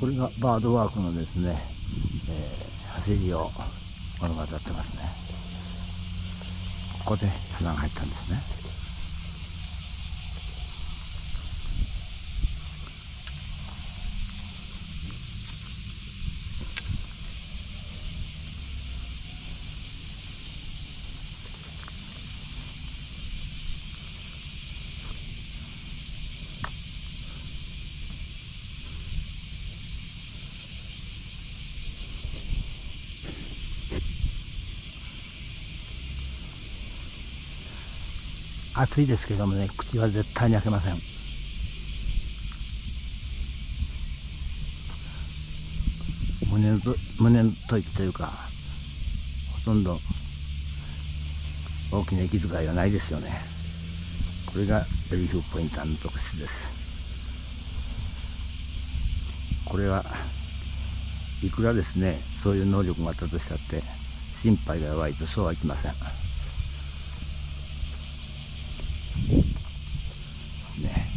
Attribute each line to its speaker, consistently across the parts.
Speaker 1: これがバードワークのですね、走りを物語ってますね。ここで花が入ったんですね。暑いですけどもね、口は絶対に開けません。胸の吐息というか、ほとんど大きな息遣いはないですよね。これがベリーフーポインターの特質です。これはいくらですね、そういう能力があったとしたって心肺が弱いとそうはいきませんね。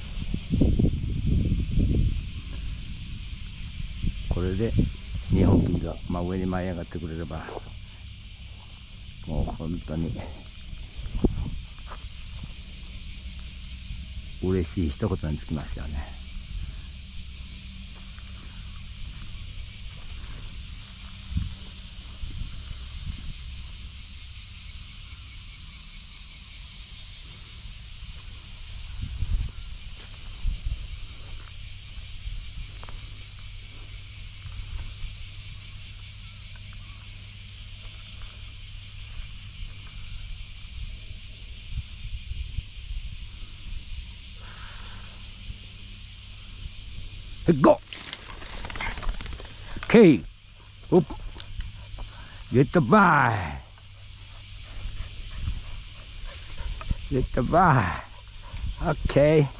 Speaker 1: これで日本金が真上に舞い上がってくれれば、もう本当に嬉しい一言につきますよね。Go! Okay. Oop. Get the bye. Get the bye. Okay.